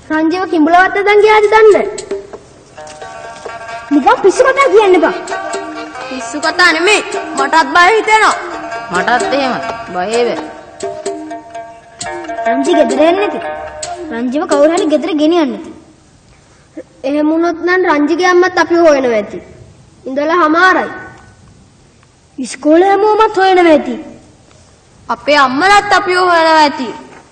රංජිව කිඹුලවත්ත දැන් ගියාද දන්නේ? නිකන් පිස්සු කතා කියන්න එපා. පිස්සු කතා නෙමෙයි. මටත් බය හිතෙනවා. මටත් එහෙම බය වේ. රංජි ගෙදර යන්නේ නැති. රංජිව කවුරු හරි ගෙදර ගෙනියන්න. එහෙම වුණොත් නම් රංජිගේ අම්මත් අපි හොයනවා ඇති. ඉඳලා හමාරයි. ඉස්කෝලේ හැමෝමත් හොයනවා ඇති. අපේ අම්මලාත් අපිව හොයනවා ඇති.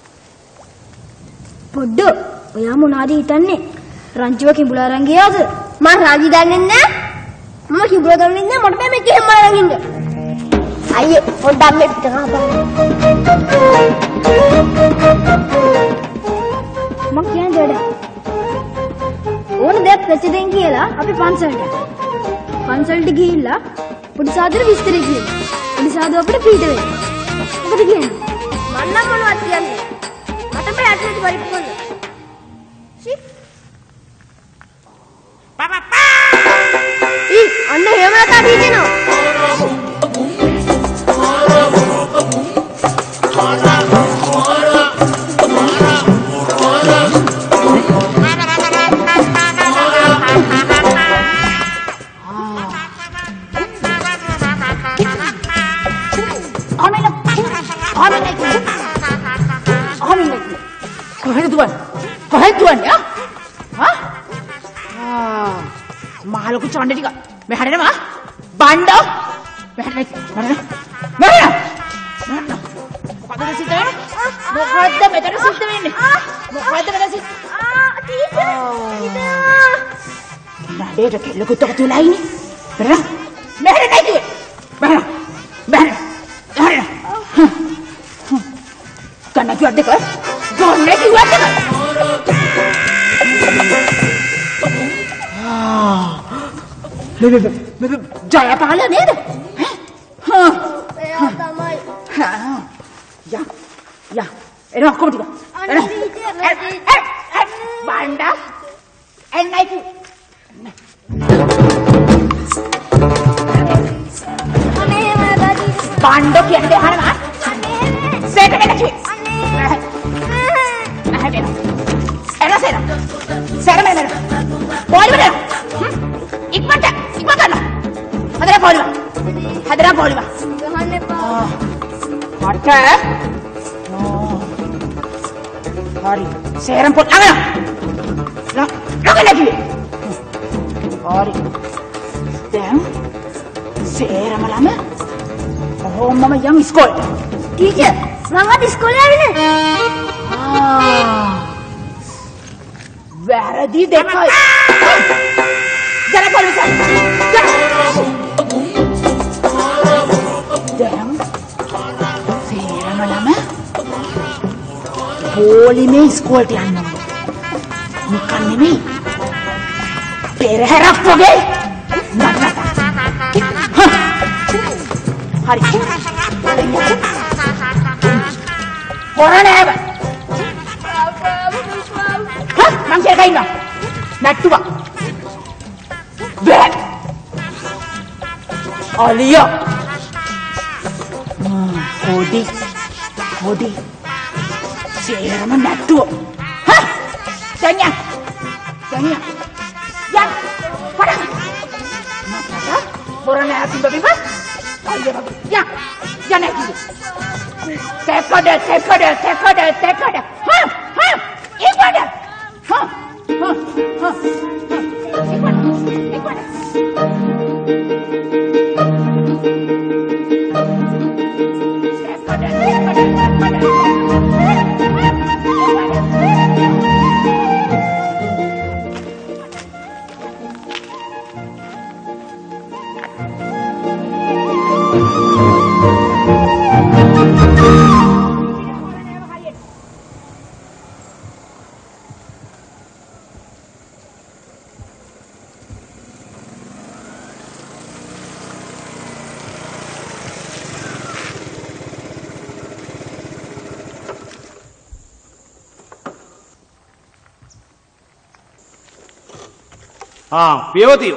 පොඩ්ඩෝ ඔයා මොනවද හිතන්නේ? රංජිව කිඹුල අරන් ගියාද? මම රංජි දන්නේ නැහැ. මම කිඹුල දන්නේ නැහැ. මට බෑ මේක එහෙම අරන් ඉන්න. අයියේ පොඩ්ඩක් මේ පිට ගහපන්. මම කියන්නේ දෙඩ. ඕන දෙයක් ප්‍රතිදෙන් කියලා අපි පන්සලට ගිහිල්ලා පොඩි සාදර විස්තරය කියනවා. පොඩි සාදු අපිට පිට වෙනවා. මොකද කියන්නේ? මම නම් මොනවද කියන්නේ? මට බෑ ඇටලටි පරිප්පු කරන්න. සි. පාපා. අන්න එහෙම නැතදී කියනවා. Mahal aku canda juga. Mehar mah? Bando. Mehar. Kata di situ. Mukadam itu di situ ini. Mukadam itu di situ. Tidak. Nah, dia dah kelak tu lain ni. Mehar. Mehar naik tu. Mehar. Kan nak jual dekat? Jual naik jual dekat. Jaya pahala ni ada. tamai. Ya. Enak kau tiga. Banda. Naik tu. Bando kian deh hari mana? Saya kena cuci. Enak. Saya mana? Boleh mana? Ikmat mana? Hadra boleh ba? Gahane pa. Harta? Hari. Seram pot angana. Nak lagi. Hari. Dan seram lama. Oh, mama yang sekolah. Teacher, semangat di sekolah ini. Berarti dekat. Jangan boleh besar. Dan seram lama. Boleh ni sekolah di anak. Bukan ni. Berharap pergi. Nak. Hari. Orang apa? Hah? Mangkir kain nak? Nak tu bang? Bek. Alia. Kodi. Siapa mana nak tu? Hah? Tanya. Yang. Pada. Apa? Orang nak hati babi mas? Alia babi. Yang. Jangan lagi. Tekoda. Hah? Ikuda. Hah? Ikuda. පියවතියෝ.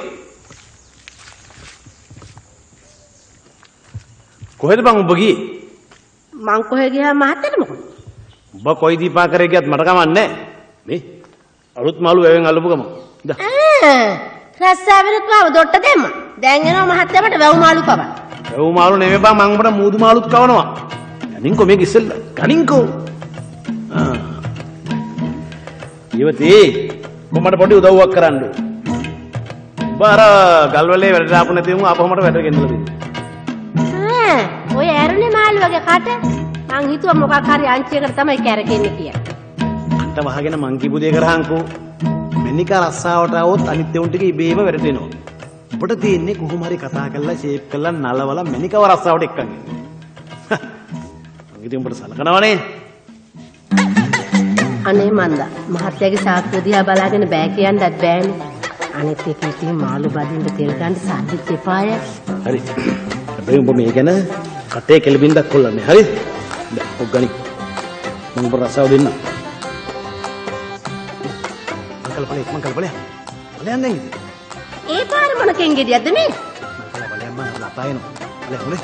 කොහෙද බං ඔබ ගියේ? මං කොහෙ ගියා මහත්තයාට මොකද? ඔබ කොයි දීපා කරේ ගියත් මට කමක් නැහැ. මේ අලුත් මාළු වැවෙන් අල්ලපු ගම. දා. රස්සාවෙනුත් මාව දොට්ට දෙන්න. දැන් එනවා මහත්තයාට වැව් මාළු කවන්න. වැව් මාළු නෙමෙයි බං මං උඹට මූදු මාළුත් කවනවා. ගනින්කෝ මේක ඉස්සෙල්ලා. ගනින්කෝ. ඊවතේ කොහමද පොඩි උදව්වක් කරන්න. බාර ගල්වලේ වැඩට ආපු නැති වුණා ආපහු මට වැඩ ගෙන්නලා දෙන්න. ඔය ඇරුනේ මාළු වගේ කට. මං හිතුවා මොකක් හරි අංචියකට තමයි කැරකෙන්නේ කියලා. අන්ට වහගෙන මං කිව්ව දේ කරහන්කෝ. මෙනිකා රස්සාවට આવොත් අනිත් උන් ටික ඉබේම වැරදෙනවා. ඔබට තියෙන්නේ කොහොම හරි කතා කරලා ෂේප් කරලා නලවලා මෙනිකව රස්සාවට එක්කන් ඉන්නේ. මං ඉතින් උඹට සලකනවනේ. අනේ මන්දා මහත්තයාගේ සාක්කුව දිහා බලාගෙන බෑ කියන්නත් බෑනේ. අනිත් එක ඉතින් මාළු බදින්න තෙල් ගන්න සාද්දිත් එපාය. හරි. හැබැයි උඹ මේ ගැන කටේ කෙලබින්දක් කොල්ලන්නේ. හරි? දැන් ඔක් ගනි. මං උඹ රස්සාව දෙන්න. මං කල්පලේ. බලයන් දැන් ඉතින්. ඒ පාර මොන කෙන්ගෙඩියක්ද මේ? බලයන් මම ලපායනවා. බලයන් හොනේ.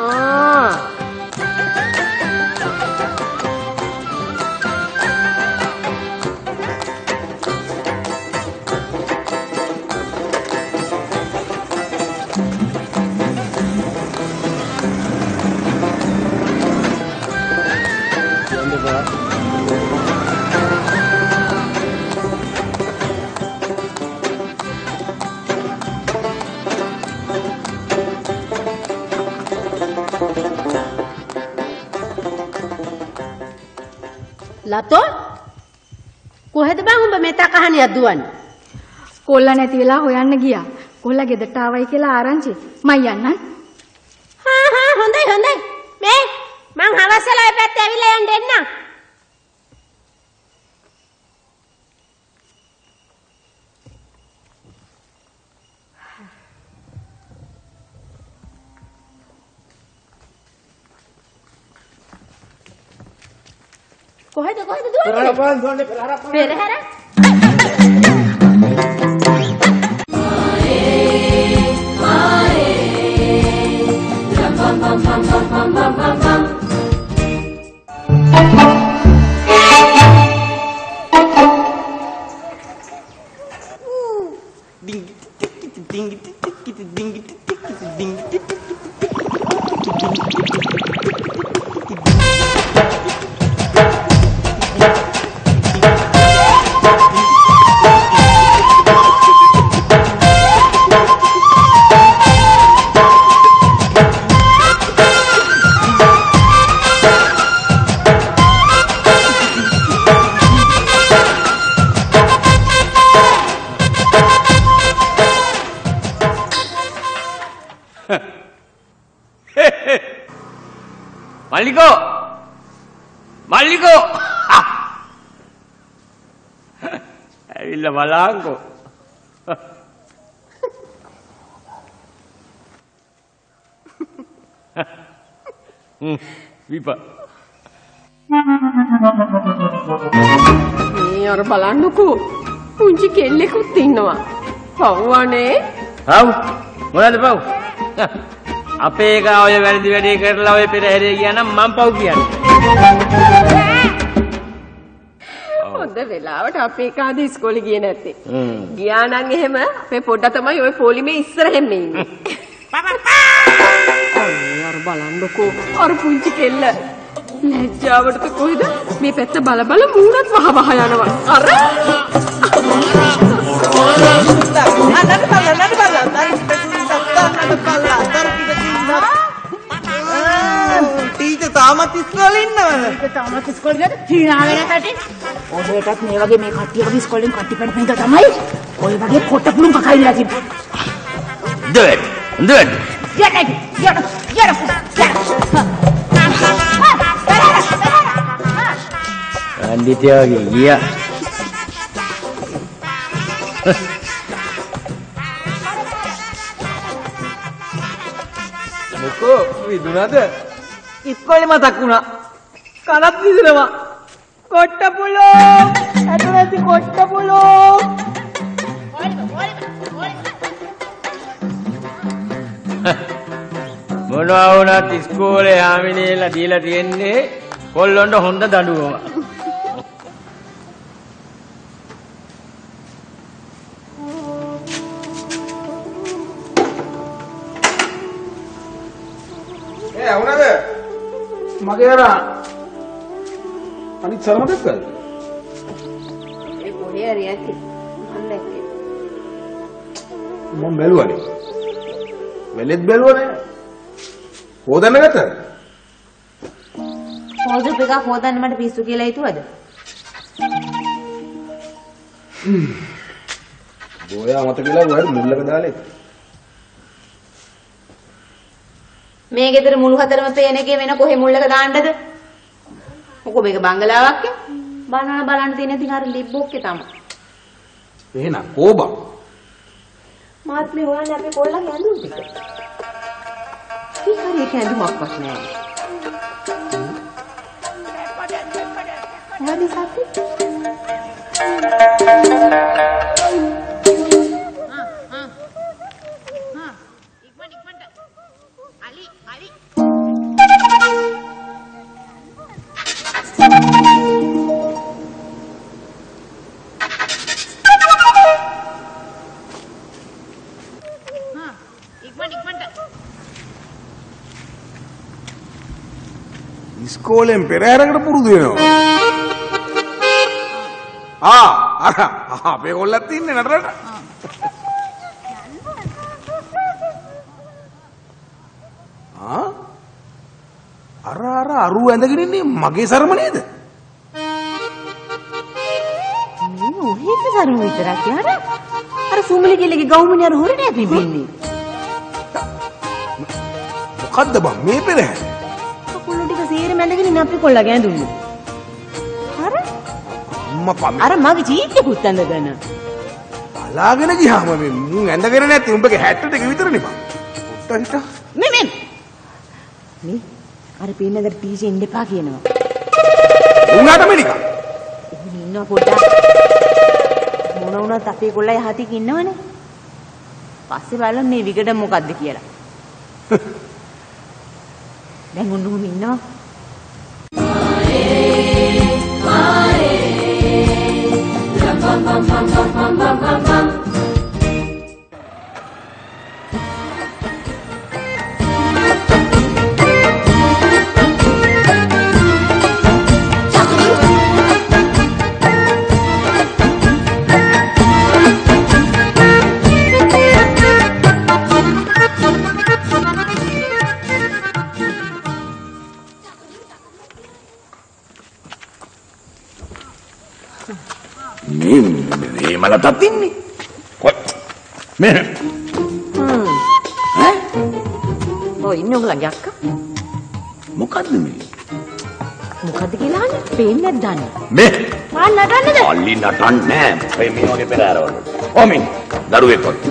ලතෝ කොහෙද බං උඹ මේ තකහනියක් දුවන්නේ? කොල්ලා නැති වෙලා හොයන්න ගියා. කොල්ලා ගෙදරට ආවයි කියලා ආරංචි. මම යන්නම්. හොඳයි. මේ මං හවස් වෙලා ඒ පැත්තේ ඇවිල්ලා යන්න එන්නම්. කොහෙද දුවන්නේ? පෙරහැර. මල්ලිකෝ ඇවිල්ලා බලංකෝ විපා මේ අර බලන්නකෝ පුංචි කෙල්ලෙකුත් ඉන්නවා. පව්වනේ. ආව් මොනවද පව්? අපේ එක ඔය වැරදි වැඩේ කරලා ඔය පෙරහැරේ ගියා නම් මං පව් කියන්නේ. හොඳ වෙලාවට අපේ කාද ඉස්කෝලේ ගියේ නැත්තේ. ගියා නම් එහෙම අපේ පොඩ්ඩා තමයි ওই පොලිමේ ඉස්සරහෙම ඉන්නේ. අර බලන්නකෝ අර පුංචි කෙල්ල. ලැජ්ජාවටද කොහෙද මේ පැත්ත බල මූණත් වහ යනවා. අර ටීචර් තාමත් ඉස්කෝලේ ඉන්නවද? තාමත් ඉස්කෝලේ ගියද? හීනාවේ නැතට. ඔහෙටත් මේ වගේ මේ කට්ටියක ඉස්කෝලෙන් කට්ටි පැන පින්ද තමයි. ඔය වගේ කොටපුළුම් කකයිලා තිබ්බා. දෙවැඩ්. අන්දිතේ වගේ ගියා. මොකෝ විදුනද? ඉස්කෝලේ මතක් වුණා. කනත් විදිනවා. කොට්ටපුලෝ! ඇතුළේ කොට්ටපුලෝ! මොනවා වුණත් ඉස්කෝලේ යාමිනේලා දීලා තියෙන්නේ කොල්ලොන්ට හොඳ දඬුවම. මගේ අර අනිත් සරම දෙක්කද? ඒ පොඩි හරියටි මම දැක්කේ. මම බැලුවානේ. වෙලෙත් බැලුවානේ. හොදන්න ගත්තද? හොදපු එක හොදන්න මට පිස්සු කියලා හිතුවද? බෝයා මත කියලා ඔයාලා මුල්ලක දාලා ඉතින්. මේ ගෙදර මුළු හතරම පේන එකේ වෙන කොහෙ මුල්ලක දාන්නද? මොකෝ මේක බංගලාවක් ඈ? බලන්න තියෙන ඉතින් අර ලිබ්බොක්කේ තමයි. එහෙනම් කෝබා. මාත් මේ හොයන්නේ අපේ කොල්ලගේ ඇඳුම් ටික. ඉතින් හරි ඒක ඇඳුමක්වත් නෑ. හරි සත්‍ය. ඉස්කෝලෙන් පෙරහැරකට පුරුදු වෙනවා. අර අපේ කොල්ලත් ඉන්නේ නතරට. අර අරු ඇඳගෙන ඉන්නේ මගේ සරම නේද? මේ ඔහෙක සරු විතරක් යාර. අර සුමලි කෙල්ලගේ ගවුමනේ අර හොරනේ පිඹින්නේ. මොකද්ද බං මේ පෙරහැර? කොල්ල ටික සීරෙම ඇඳගෙන ඉන්න අපේ කොල්ලගේ ඇඳුන්නේ. අර මගේ චීට්ටුකුත් ඇඳගෙන. බලාගෙන ගියාම මේ මුන් ඇඳගෙන නැති උඹගේ හැට් එක විතරනේ බං. උට්ට හිට. මේ අර පින්නදර ටීචර් ඉන්න එපා කියනවා. උනාට මෙනික. එහෙම ඉන්නව පොඩ්ඩක්. මොන වුණත් අපේ කොල්ලයි හතික ඉන්නවනේ. පස්සේ බලන්න මේ විකඩ මොකද්ද කියලා. දැන් උන්නුම ඉන්නවා. මේ මලටත් ඉන්නේ. කොයි මේ ඔය ඉන්නේ උඹලගේ අක්කා. මොකද්ද මේ? මොකද්ද කියලා අහන්නේ? පේන්නේ නැද්ද? මේ මා නටන්නද? අල්ලි නටන්නේ නැහැ. මේ වගේ පෙරහැරවල. ඔමින් දරුවෙක් වගේ.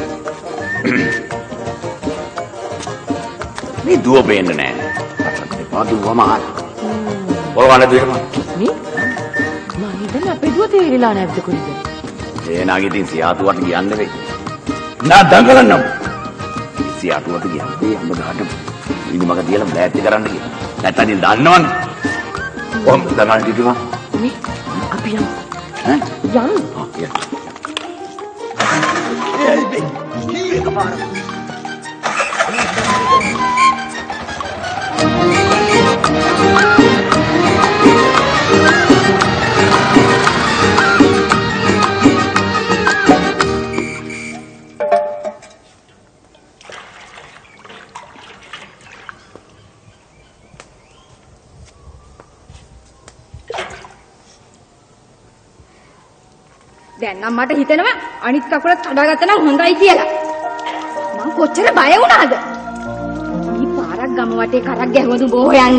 මේ දුව පේන්නේ නැහැ. අපේ දුවම ආ. ඔයාලා දෙන්න. මේ මම හිතන්නේ අපේ දුව තේරිලා නැද්ද කොයිද? ඒ නාගේ තින් සියාතුවට කියන්න වෙයි. නා දඟලන්නම්. සියාතුවට කියන්නේ අම්ම ගහන්න. ඉනි මග තියලා බෑට් එක කරන්න කියලා. නැත්නම් ඉතින් දන්නවනේ. කොහොම දඟලන්න කිව්වා? මේ අපි යමු. ඈ? යමු. දැන් නම් මට හිතෙනවා අනිත් කකුලත් කඩාගත්තා නම් හොඳයි කියලා. මං කොච්චර බය වුණාද? මේ පාරක් ගම වටේ කරක් ගැහුවදු බෝ යන්න.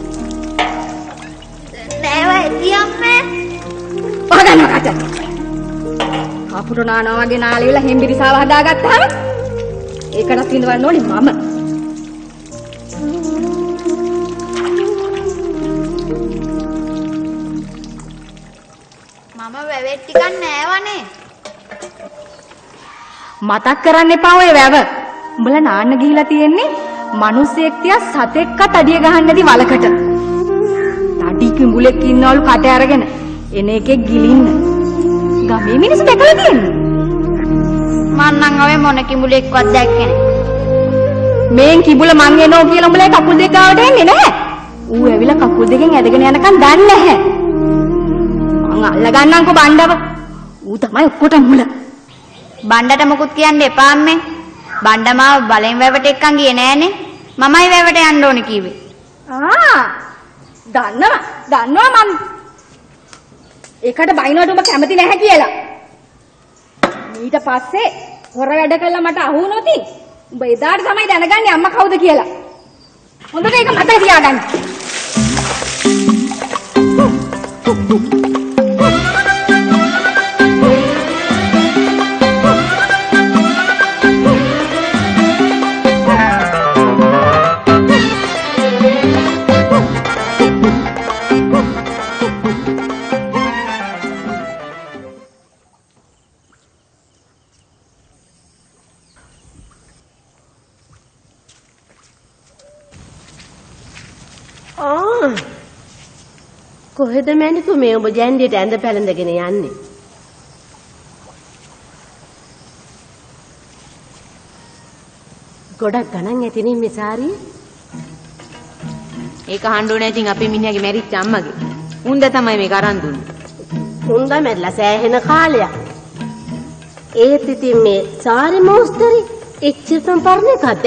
නෑ වයි අම්මේ. පහගන්න මකට. අපුරු නානවා වගේ නාලේ වෙලා හෙම්බිරිසාව හදාගත්තාම ඒකටත් විඳවන්න ඕනේ මම. වැවෙත් ටිකක් නෑවනේ. මතක් කරන්න එපා ඔය වැව. උඹලා නාන්න ගිහිලා තියෙන්නේ මිනිස්සෙක් තියා සතෙක්වත් අඩිය ගහන්න නැති වලකට. තඩි කිඹුලෙක් ඉන්නවලු කට අරගෙන එන එකෙක් ගිලින්න. ගමේ මිනිස්සු දැකලා තියෙන්නේ. මං නම් ආවේ මොන කිඹුලෙක්වත් දැක්කේ නෑ. මේන් කිඹුල මං එනෝ කියලා උඹලා කකුල් දෙක ගාවට එන්නේ නැහැ. ඌ ඇවිල්ලා කකුල් දෙකෙන් ඇදගෙන යනකම් දන්නේ නැහැ. මං අල්ල ගන්නම්කෝ බණ්ඩව. ඌ තමයි ඔක්කොටම මුල. බණ්ඩට මොකුත් කියන්න එපා අම්මේ. බණ්ඩ මාව බලෙන් වැවට එක්කන් ගියේ නෑනේ. මමයි වැවට යන්න ඕනේ කිව්වේ. දන්නවා මම. ඒකට බයිනවට උඹ කැමති නැහැ කියලා. ඊට පස්සේ හොර වැඩ කළා මට අහු වුණොත් උඹ එදාට තමයි දැනගන්නේ අම්මා කවුද කියලා. හොඳට ඒක මතක තියාගන්න. කොහෙද මැනිකු මේ ඔබ ජැන්ඩියට ඇඳ පැළඳගෙන යන්නේ? ගොඩක් ගණන් ඇතිනේ මේ සාරිය. ඒක හඬුනේ ඉතින් අපේ මිනිහාගේ මැරිච්ච අම්මගේ. උන්ද තමයි මේක අරන් දුන්නේ. උන්ද මැරිලා සෑහෙන කාලයක්. ඒත් ඉතින් මේ සාරි මොස්තරි එච්චරම පරණ එකක්ද?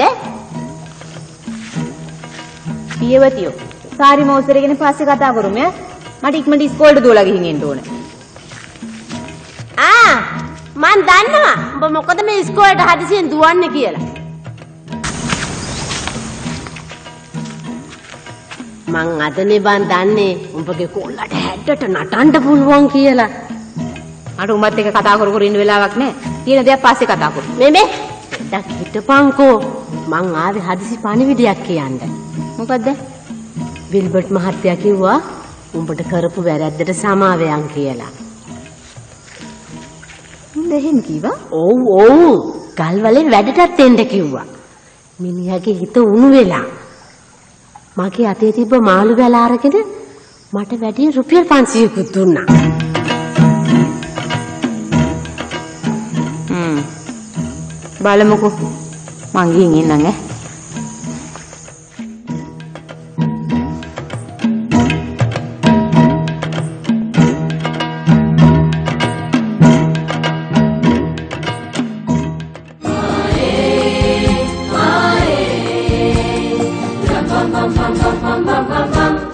පියවතියෝ සාරි මොස්තරි ගැන පස්සේ කතා කරමු ඈ. මට ඉක්මනට ඉස්කෝලේට දුවලා ගිහින් එන්න ඕනේ. මං දන්නවා උඹ මොකද මේ ඉස්කෝලේට හදිසියෙන් දුවන්නේ කියලා. මං අදනේ බං දන්නේ උඹගේ කොල්ලට හැඩට නටන්න පුළුවන් කියලා. මට උඹත් එක්ක කතා කර කර ඉන්න වෙලාවක් නැහැ. තියෙන දේක් පස්සේ කතා කරමු. මේ ඩක් හිටපන්කෝ. මං ආවේ හදිසි පණිවිඩයක් කියන්න. මොකද්ද? විල්බර්ට් මහත්තයා කිව්වා උඹට කරපු වැරද්දට සමාවෙයන් කියලා. උඹ එහෙම කිව්වා? ඔව්. ගල්වලේ වැඩටත් එන්න කිව්වා. මිනිහාගේ හිත උණු වෙලා. මගේ අතේ තිබ්බ මාළු වැල අරගෙන මට වැඩි රුපියල් 500කුත් දුන්නා. බලමුකෝ. මං ගිහින් එන්නම් ඈ. bum bum bum bum bum bum bum.